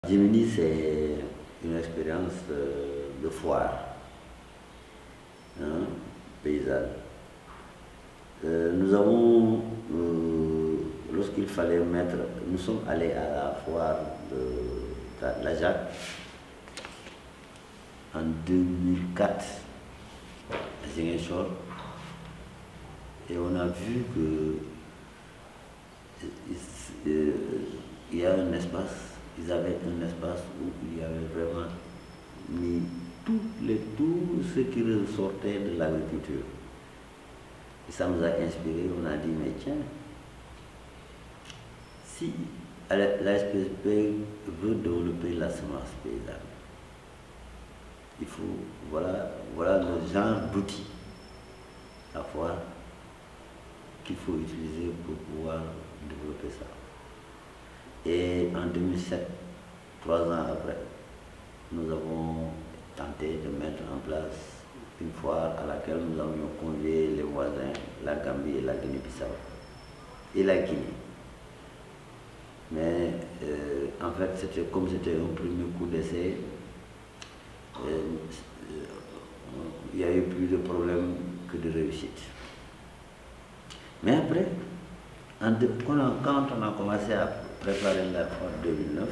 Jiminy, c'est une expérience de foire, hein, paysanne. Nous avons, lorsqu'il fallait mettre, nous sommes allés à la foire de la Jacques en 2004 à Ziguinchor, et on a vu que il y a un espace, ils avaient un espace où il y avait vraiment mis tout ce qui ressortait de l'agriculture. Et ça nous a inspiré, on a dit, mais tiens, si la SPSP veut développer la semence paysanne, il faut, voilà le genre d'outils à voir qu'il faut utiliser pour pouvoir développer ça. Et en 2007, 3 ans après, nous avons tenté de mettre en place une foire à laquelle nous avions convié les voisins, la Gambie et la Guinée-Bissau, et la Guinée. Mais en fait, comme c'était un premier coup d'essai, il y a eu plus de problèmes que de réussite. Mais après, quand on a commencé à préparer la foire 2009,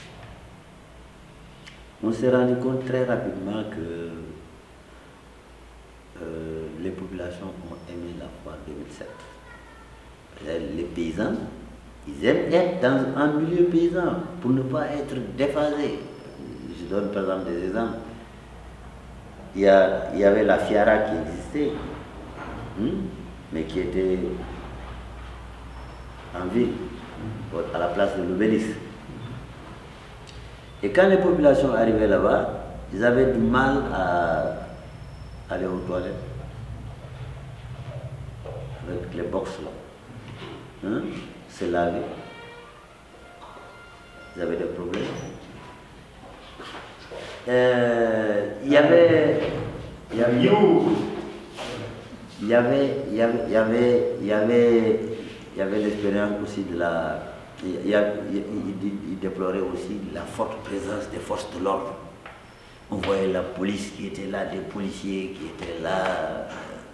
on s'est rendu compte très rapidement que les populations ont aimé la foire 2007. Les paysans, ils aiment être dans un milieu paysan pour ne pas être déphasés. Je donne par exemple des exemples. Il y avait la Fiara qui existait, mais qui était en ville, à la place de l'obélisque. Et quand les populations arrivaient là-bas, ils avaient du mal à aller aux toilettes avec les box là, se laver. Ils avaient des problèmes. Il y avait l'expérience aussi de la... Il déplorait aussi la forte présence des forces de l'ordre. On voyait la police qui était là, des policiers qui étaient là.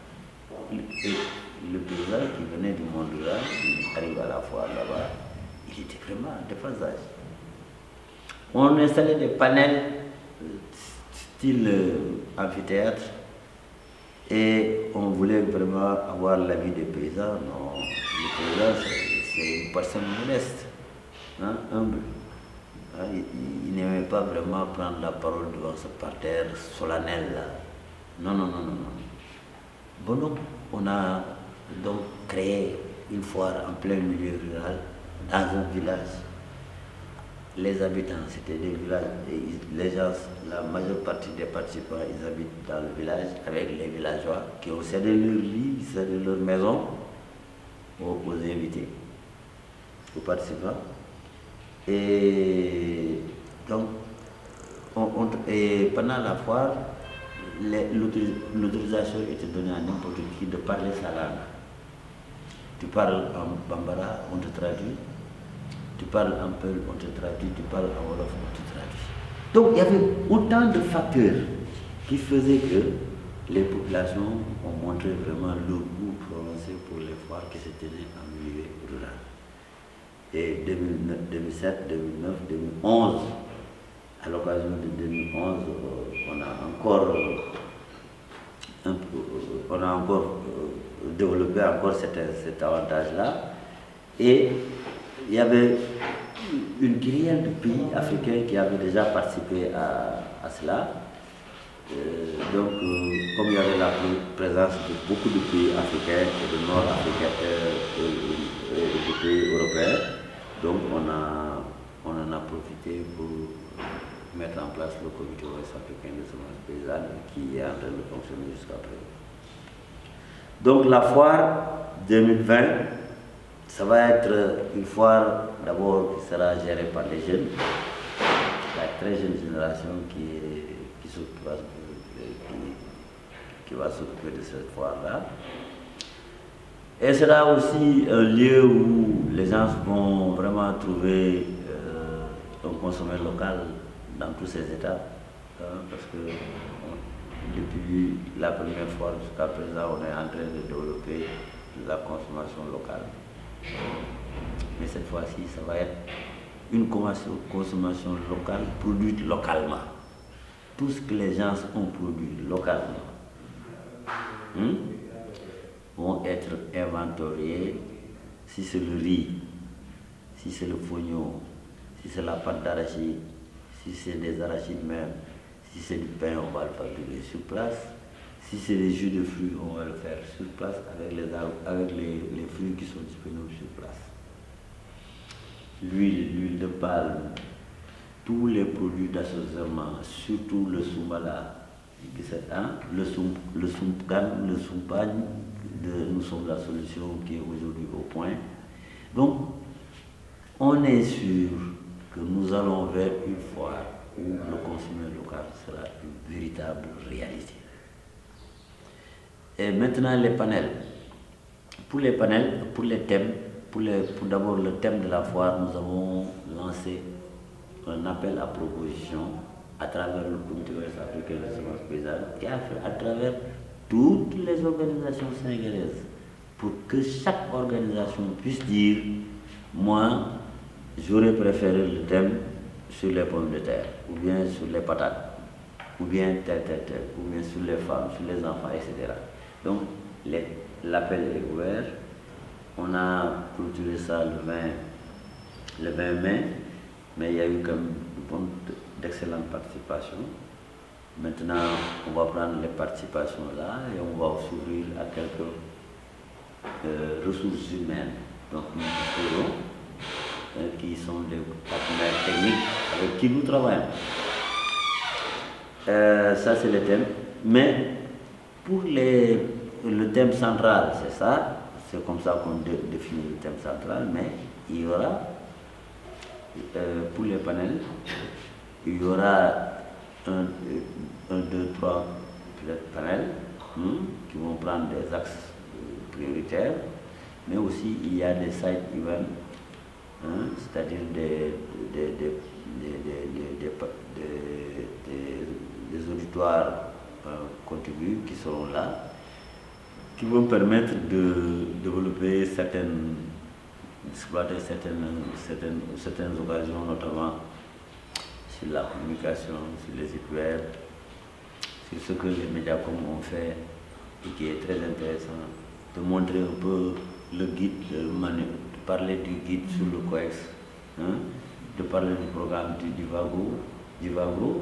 Le paysan qui venait du monde rural, il arrive à la foire là-bas, il était vraiment en déphasage. On installait des panels style amphithéâtre et on voulait vraiment avoir l'avis des paysans. Non, les paysans, c'est une personne modeste, humble. Il n'aimait pas vraiment prendre la parole devant ce parterre solennel là. Non. Bon, donc, on a donc créé une foire en plein milieu rural, dans un village. Les habitants, c'était des villages, les gens, la majeure partie des participants, ils habitent dans le village avec les villageois qui ont cédé leur lit, cédé leur maison aux invités, aux participants. Et donc, et pendant la foire, l'autorisation était donnée à n'importe qui de parler sa langue. Tu parles en bambara, on te traduit. Tu parles en peul, on te traduit. Tu parles en wolof, on te traduit. Donc, il y avait autant de facteurs qui faisaient que les populations ont montré vraiment le goût prononcé pour les foires qui se tenaient en milieu rural. Et 2007, 2009, 2011, à l'occasion de 2011, on a encore développé cet avantage-là. Et il y avait une grille de pays africains qui avaient déjà participé à cela. Donc, comme il y avait la présence de beaucoup de pays africains et de nord-africains et de pays européens, donc on en a profité pour mettre en place le comité ouest africain de semences paysannes qui est en train de fonctionner jusqu'à présent. Donc la foire 2020, ça va être une foire d'abord qui sera gérée par les jeunes, la très jeune génération qui va s'occuper de cette foire-là. Et sera aussi un lieu où les gens vont vraiment trouver un consommé local dans tous ses étapes, hein, parce que depuis la première fois jusqu'à présent, on est en train de développer la consommation locale. Mais cette fois-ci, ça va être une consommation locale produite localement. Tout ce que les gens ont produit localement vont être inventoriés. Si c'est le riz, si c'est le fognon, si c'est la pâte d'arachide, si c'est des arachides même, si c'est du pain, on va le fabriquer sur place. Si c'est des jus de fruits, on va le faire sur place avec les fruits qui sont disponibles sur place. L'huile de palme, tous les produits d'assaisonnement, surtout le soumala, le soumpan, nous sommes la solution qui est aujourd'hui au point. Donc, on est sûr que nous allons vers une foire où le consommé local sera une véritable réalité. Et maintenant les panels. Pour les panels, pour les thèmes, pour d'abord le thème de la foire, nous avons lancé un appel à proposition à travers le Comité africain de semences paysannes et à travers toutes les organisations sénégalaises pour que chaque organisation puisse dire moi j'aurais préféré le thème sur les pommes de terre ou bien sur les patates ou bien tel, ou bien sur les femmes, sur les enfants, etc. Donc l'appel est ouvert. On a clôturé ça le 20 mai, mais il y a eu comme d'excellentes participations. Maintenant, on va prendre les participations là et on va s'ouvrir à quelques ressources humaines. Donc nous disposons qui sont des partenaires techniques avec qui nous travaillons. Ça c'est le thème. Mais pour le thème central, c'est ça. C'est comme ça qu'on définit le thème central, mais il y aura, pour les panels, il y aura un, deux, trois panels qui vont prendre des axes prioritaires, mais aussi il y a des side events, c'est-à-dire des auditoires contigus qui seront là, qui vont permettre de développer d'exploiter certaines occasions, notamment sur la communication, sur les sites web, sur ce que les médias ont fait et qui est très intéressant, de montrer un peu le guide, de parler du guide sur le COEX, de parler du programme du Vagro,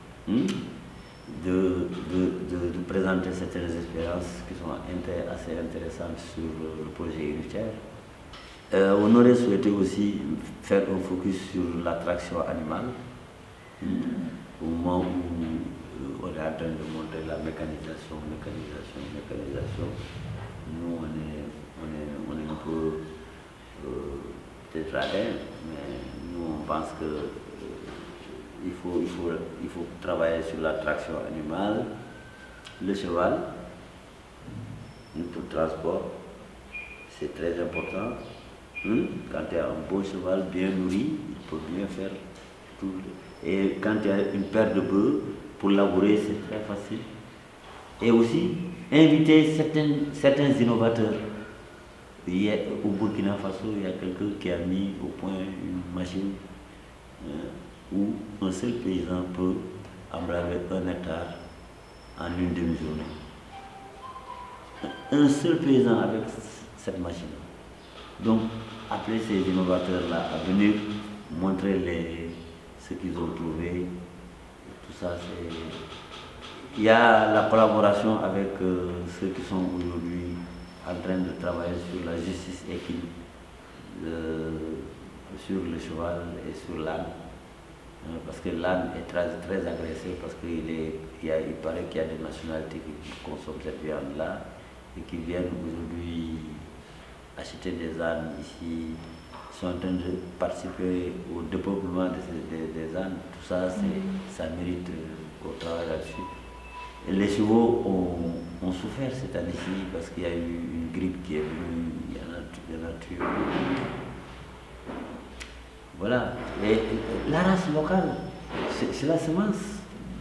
de présenter certaines expériences qui sont assez intéressantes sur le projet unitaire. On aurait souhaité aussi faire un focus sur l'attraction animale, au moment où on est en train de montrer la mécanisation. Nous, on est un peu tétradins, mais nous, on pense que il faut travailler sur la traction animale, le cheval, pour le transport, c'est très important. Quand il y a un beau cheval bien nourri, il peut bien faire tout. Et quand il y a une paire de bœufs, pour labourer, c'est très facile. Et aussi, inviter certains innovateurs. Au Burkina Faso, il y a quelqu'un qui a mis au point une machine où un seul paysan peut embraver 1 hectare en une demi-journée. Un seul paysan avec cette machine. Donc, appeler ces innovateurs-là à venir montrer ce qu'ils ont trouvé. Tout ça, c'est... Il y a la collaboration avec ceux qui sont aujourd'hui en train de travailler sur la justice équine, sur le cheval et sur l'âne. Parce que l'âne est très, très agressé, parce qu'il paraît qu'il y a des nationalités qui consomment cette viande-là et qui viennent aujourd'hui acheter des ânes ici, sont en train de participer au dépeuplement des ânes. Tout ça, ça mérite qu'on travaille là-dessus. Et les chevaux ont souffert cette année-ci parce qu'il y a eu une grippe qui est venue, il y en a tué. Voilà. Et la race locale, c'est la semence.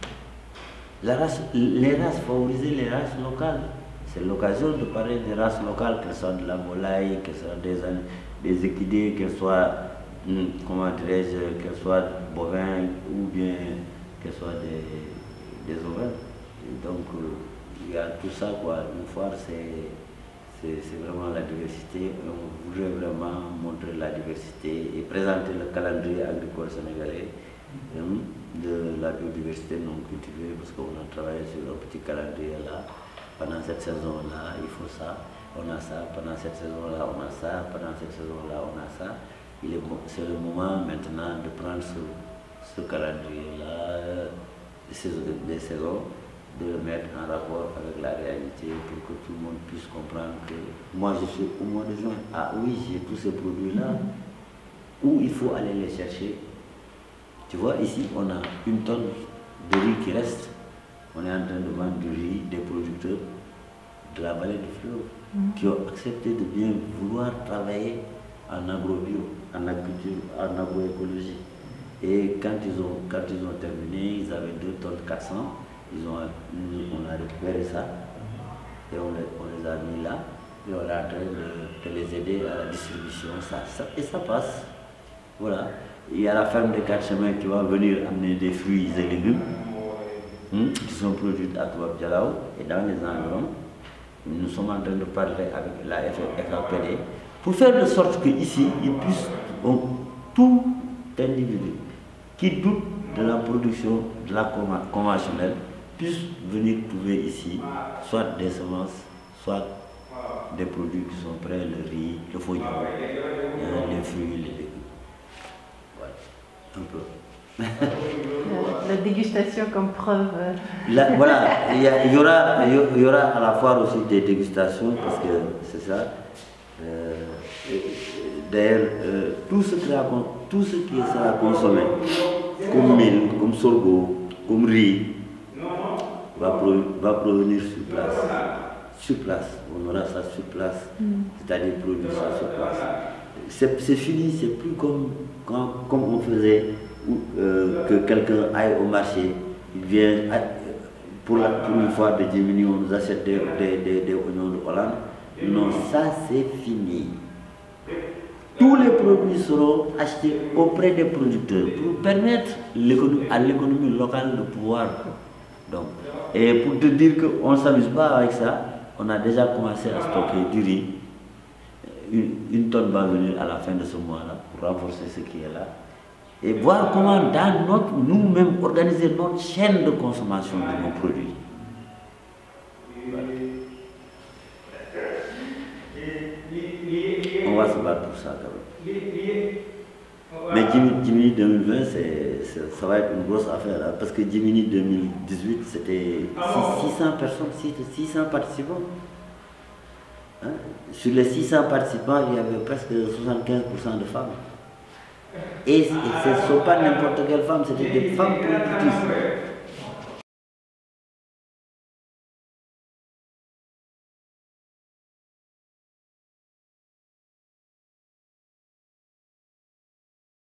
Les races, favoriser les races locales. C'est l'occasion de parler des races locales, qu'elles soient de la volaille, qu'elles soient des équidés, qu'elles soient, comment dirais-je, qu'elles soient bovins ou bien qu'elles soient des ovins. Et donc, il y a tout ça, quoi. Une foire, c'est vraiment la diversité. On voudrait vraiment montrer la diversité et présenter le calendrier agricole sénégalais de la biodiversité non cultivée, parce qu'on a travaillé sur un petit calendrier là. Pendant cette saison-là, il faut ça, on a ça. Pendant cette saison-là, on a ça. Pendant cette saison-là, on a ça. C'est le moment maintenant de prendre ce calendrier-là, des saisons, de le mettre en rapport avec la réalité pour que tout le monde puisse comprendre que moi je suis au mois de juin. Ah oui, j'ai tous ces produits-là. Où il faut aller les chercher. Tu vois, ici, on a une tonne de riz qui reste. On est en train de vendre du riz des producteurs de la vallée du fleuve qui ont accepté de bien vouloir travailler en agro-bio, en agriculture, en agroécologie. Et quand ils ont terminé, ils avaient 2 tonnes 400. On a récupéré ça et on les a mis là. Et on est en train de les aider à la distribution. Et ça passe. Voilà. Il y a la ferme des 4 chemins qui va venir amener des fruits et légumes qui sont produits à Toubab Dialaw et dans les environs. Nous sommes en train de parler avec la FAPD pour faire de sorte qu'ici, tout individu qui doute de la production de la conventionnelle puisse venir trouver ici soit des semences, soit des produits qui sont prêts, le riz, le foignon, les fruits, les légumes. Voilà, un peu. La dégustation comme preuve. Voilà, il y aura à la foire aussi des dégustations parce que c'est ça. D'ailleurs, tout ce qui sera consommé, comme mil, comme sorgho, comme riz, va provenir sur place. Sur place, on aura ça sur place, c'est-à-dire produire ça sur place. C'est fini, c'est plus comme on faisait. Que quelqu'un aille au marché, il vient pour une fois de diminuer, on nous achète des oignons de Hollande. Non, ça c'est fini. Tous les produits seront achetés auprès des producteurs pour permettre à l'économie locale de pouvoir. Donc, et pour te dire qu'on ne s'amuse pas avec ça, on a déjà commencé à stocker du riz. Une tonne va venir à la fin de ce mois-là pour renforcer ce qui est là. Et voir comment nous-mêmes organiser notre chaîne de consommation de nos produits. Voilà. On va se battre pour ça quand même. Mais Jiminy 2020, ça va être une grosse affaire, hein, parce que Jiminy 2018, c'était 600 personnes, 600 participants. Hein? Sur les 600 participants, il y avait presque 75% de femmes. Et ce ne sont pas n'importe quelle femme, c'était des femmes productrices.